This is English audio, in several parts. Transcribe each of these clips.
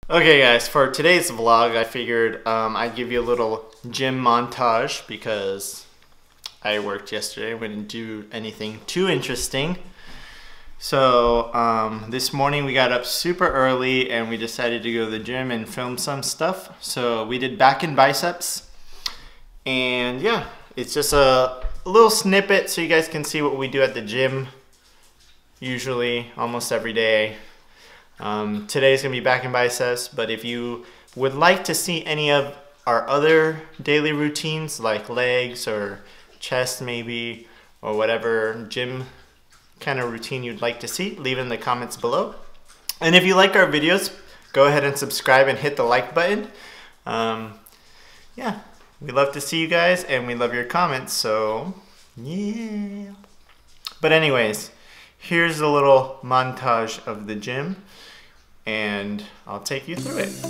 Okay guys, for today's vlog I figured I'd give you a little gym montage because I worked yesterday. We didn't do anything too interesting. So this morning we got up super early and we decided to go to the gym and film some stuff. So we did back and biceps, and yeah, it's just a little snippet so you guys can see what we do at the gym usually almost every day. Today's gonna be back and biceps, but if you would like to see any of our other daily routines like legs or chest maybe, or whatever gym kind of routine you'd like to see, leave it in the comments below. And if you like our videos, go ahead and subscribe and hit the like button. Yeah, we love to see you guys and we love your comments, so yeah. But anyways, here's a little montage of the gym and I'll take you through it.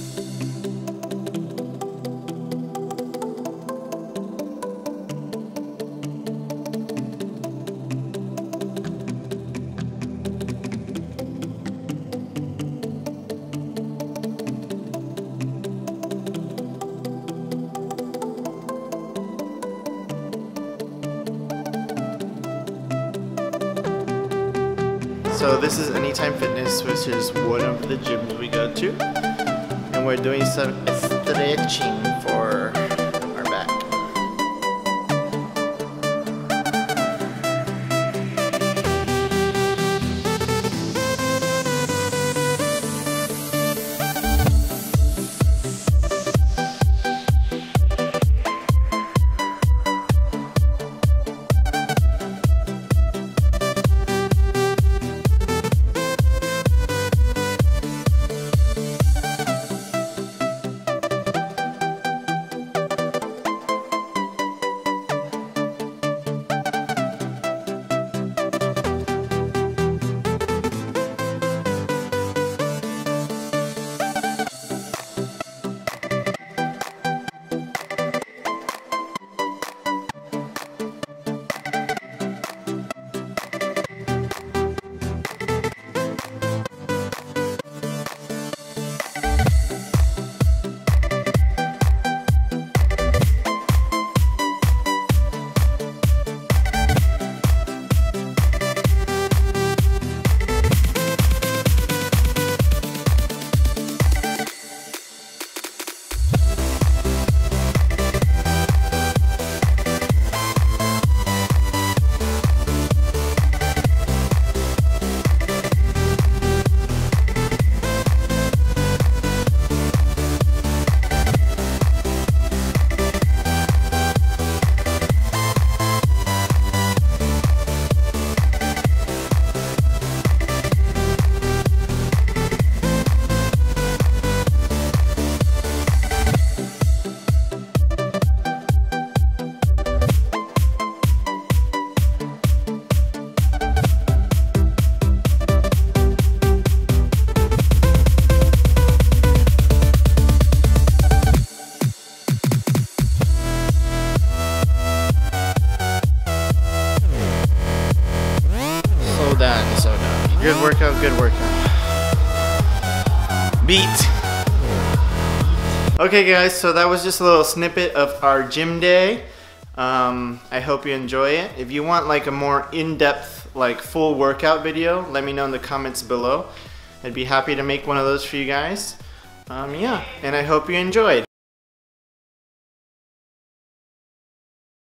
So this is Anytime Fitness, which is one of the gyms we go to, and we're doing some stretching for our back. So done. Good workout, good workout. Beat. Okay guys, so that was just a little snippet of our gym day. I hope you enjoy it. If you want like a more in-depth, like full workout video, let me know in the comments below. I'd be happy to make one of those for you guys. Yeah, and I hope you enjoyed.